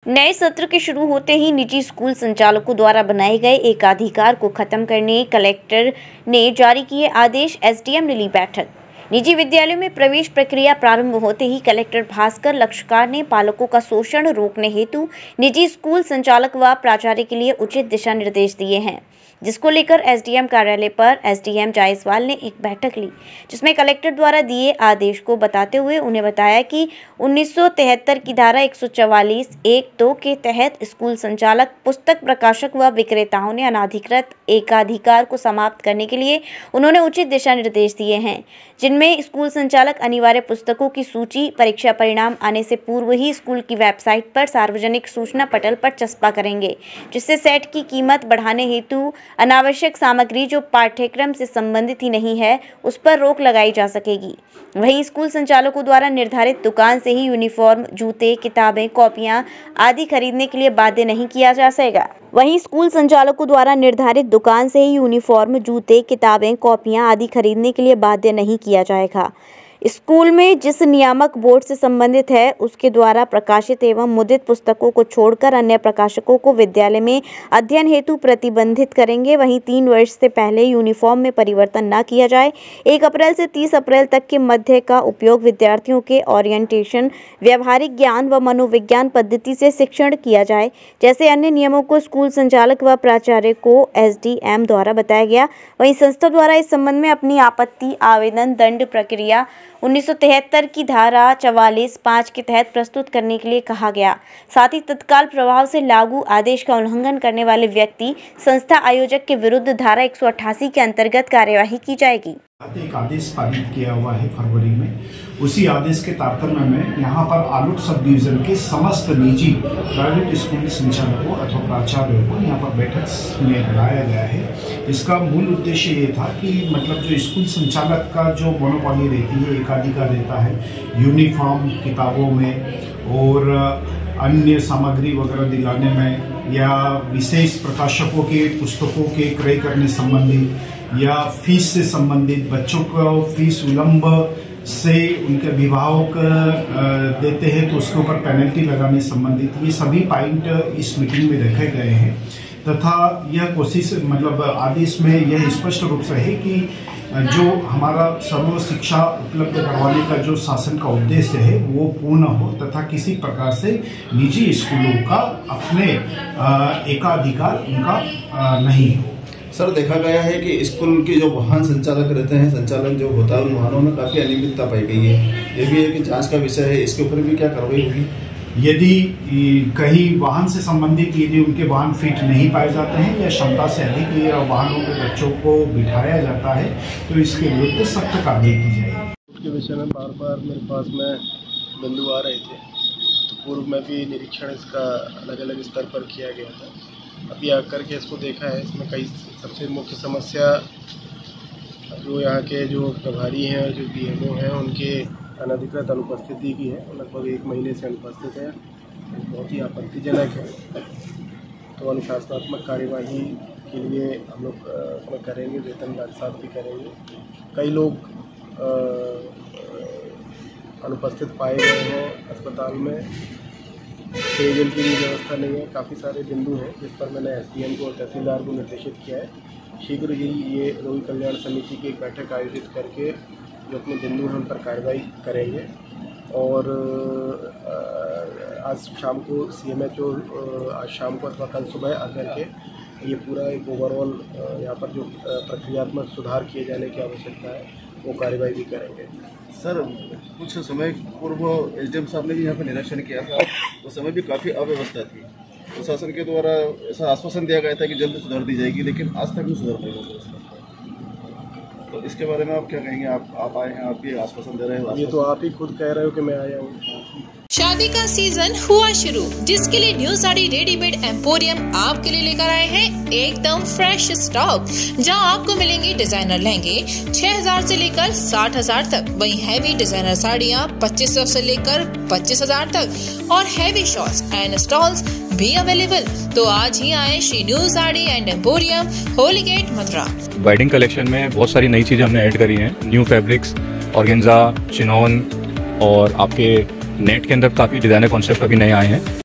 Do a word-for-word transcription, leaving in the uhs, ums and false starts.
नए सत्र के शुरू होते ही निजी स्कूल संचालकों द्वारा बनाए गए एकाधिकार को खत्म करने कलेक्टर ने जारी किए आदेश। एसडीएम ने ली बैठक। निजी विद्यालयों में प्रवेश प्रक्रिया प्रारंभ होते ही कलेक्टर भास्कर लक्षकार ने पालकों का शोषण रोकने हेतु निजी स्कूल संचालक व प्राचार्य के लिए उचित दिशा निर्देश दिए हैं, जिसको लेकर एसडीएम कार्यालय पर एसडीएम जायसवाल ने एक बैठक ली, जिसमें कलेक्टर द्वारा दिए आदेश को बताते हुए उन्हें बताया कि उन्नीस सौ तिहत्तर की धारा एक सौ चवालीस एक दो के तहत स्कूल संचालक, पुस्तक प्रकाशक व विक्रेताओं ने अनाधिकृत एकाधिकार को समाप्त करने के लिए उन्होंने उचित दिशा निर्देश दिए हैं, जिनमें स्कूल संचालक अनिवार्य पुस्तकों की सूची परीक्षा परिणाम आने से पूर्व ही स्कूल की वेबसाइट पर सार्वजनिक सूचना पटल पर चस्पा करेंगे, जिससे सेट की कीमत बढ़ाने हेतु अनावश्यक सामग्री जो पाठ्यक्रम से संबंधित ही नहीं है उस पर रोक लगाई जा सकेगी। वहीं स्कूल संचालकों द्वारा निर्धारित दुकान से ही यूनिफॉर्म, जूते, किताबें, कॉपियां आदि खरीदने के लिए बाध्य नहीं किया जा सकेगा। वहीं स्कूल संचालकों द्वारा निर्धारित दुकान से ही यूनिफॉर्म, जूते, किताबें, कॉपियां आदि खरीदने के लिए बाध्य नहीं किया जाएगा। स्कूल में जिस नियामक बोर्ड से संबंधित है उसके द्वारा प्रकाशित एवं मुद्रित पुस्तकों को छोड़कर अन्य प्रकाशकों को विद्यालय में अध्ययन हेतु प्रतिबंधित करेंगे। वहीं तीन वर्ष से पहले यूनिफॉर्म में परिवर्तन न किया जाए। एक अप्रैल से तीस अप्रैल तक के मध्य का उपयोग विद्यार्थियों के ओरिएंटेशन, व्यवहारिक ज्ञान व मनोविज्ञान पद्धति से शिक्षण किया जाए। जैसे अन्य नियमों को स्कूल संचालक व प्राचार्य को एसडीएम द्वारा बताया गया। वहीं संस्था द्वारा इस संबंध में अपनी आपत्ति आवेदन दंड प्रक्रिया उन्नीस सौ तिहत्तर की धारा चवालीस पाँच के तहत प्रस्तुत करने के लिए कहा गया। साथ ही तत्काल प्रभाव से लागू आदेश का उल्लंघन करने वाले व्यक्ति, संस्था आयोजक के विरुद्ध धारा एक सौ अट्ठासी के अंतर्गत कार्यवाही की जाएगी। एक आदेश पारित किया हुआ है फरवरी में। उसी आदेश के तारतम्य में यहाँ पर आलूट सब डिवीजन के समस्त निजी प्राइवेट स्कूल संचालकों अथवा प्राचार्यों को यहाँ पर बैठक में बुलाया गया है। इसका मूल उद्देश्य ये था कि मतलब जो स्कूल संचालक का जो मोनोपोली रहती है, एकाधिकार रहता है यूनिफॉर्म, किताबों में और अन्य सामग्री वगैरह दिलाने में, या विशेष प्रकाशकों के पुस्तकों के क्रय करने संबंधी, या फीस से संबंधित, बच्चों को फीस विलंब से उनके अभिभावक देते हैं तो उसके ऊपर पेनल्टी लगाने संबंधित, ये सभी पॉइंट इस मीटिंग में रखे गए हैं। तथा यह कोशिश मतलब आदेश में यह स्पष्ट रूप से है कि जो हमारा सर्व शिक्षा उपलब्ध करवाने का जो शासन का उद्देश्य है वो पूर्ण हो तथा किसी प्रकार से निजी स्कूलों का अपने एकाधिकार उनका नहीं हो। सर, देखा गया है कि स्कूल के जो वाहन संचालक रहते हैं, संचालन जो होता है उन वाहनों में काफ़ी अनियमितता पाई गई है। ये भी है कि जांच का विषय है, इसके ऊपर भी क्या कार्रवाई होगी? यदि कहीं वाहन से संबंधित यदि उनके वाहन फिट नहीं पाए जाते हैं या क्षमता से अधिक वाहनों के बच्चों को बिठाया जाता है तो इसके विरुद्ध सख्त कार्रवाई की जाएगी। उसके विषय में बार बार मेरे पास में बिंदु आ रहे थे, तो पूर्व में भी निरीक्षण इसका अलग अलग स्तर पर किया गया था। अभी आकर के इसको देखा है, इसमें कई सबसे मुख्य समस्या जो यहाँ के जो प्रभारी हैं, जो डीएमओ हैं, उनके अनधिकृत अनुपस्थिति की है। लगभग एक महीने से अनुपस्थित है, बहुत ही आपत्तिजनक है। तो अनुशासनात्मक कार्यवाही के लिए हम लोग उसमें करेंगे, वेतन के साथ भी करेंगे। कई लोग अनुपस्थित पाए गए हैं अस्पताल में, पेयजल की भी व्यवस्था नहीं है। काफ़ी सारे बिंदु हैं जिस पर मैंने एसडीएम को और तहसीलदार को निर्देशित किया है। शीघ्र ही ये रोगी कल्याण समिति की एक बैठक आयोजित करके जो अपने बिंदु हैं उन पर कार्रवाई करेंगे। और आज शाम को सीएमएचओ आज शाम को अथवा कल सुबह आकर के ये पूरा एक ओवरऑल यहाँ पर जो प्रक्रियात्मक सुधार किए जाने की आवश्यकता है वो कार्रवाई भी करेंगे। सर, कुछ समय पूर्व एसडीएम साहब ने भी यहाँ पर निरीक्षण किया था, उस समय भी काफ़ी अव्यवस्था थी। प्रशासन तो के द्वारा ऐसा आश्वासन दिया गया था कि जल्द सुधार दी जाएगी, लेकिन आज तक नहीं सुधार पाई व्यवस्था। तो इसके बारे में आप क्या कहेंगे? आप आप आए हैं, आप ये आश्वासन दे रहे हो। ये तो आप ही खुद कह रहे हो कि मैं आया हूँ। शादी का सीजन हुआ शुरू, जिसके लिए न्यू साड़ी रेडीमेड एम्पोरियम आपके लिए लेकर आए हैं एकदम फ्रेश स्टॉक, जहां आपको मिलेंगे डिजाइनर लहंगे छह हज़ार से लेकर साठ हज़ार तक। वहीं हैवी डिजाइनर साड़ियां पच्चीस सौ से लेकर पच्चीस हज़ार तक और हैवी शॉर्ट्स एंड स्टॉल्स भी अवेलेबल। तो आज ही आए Shri new sari and emporium, Holi gate, Mathura. Wedding collection में बहुत सारी नई चीजें हमने ऐड करी हैं। न्यू फैब्रिक्स, ऑर्गेन्जा, चिनॉन और आपके नेट के अंदर काफ़ी डिज़ाइनर कॉन्सेप्ट अभी नए आए हैं।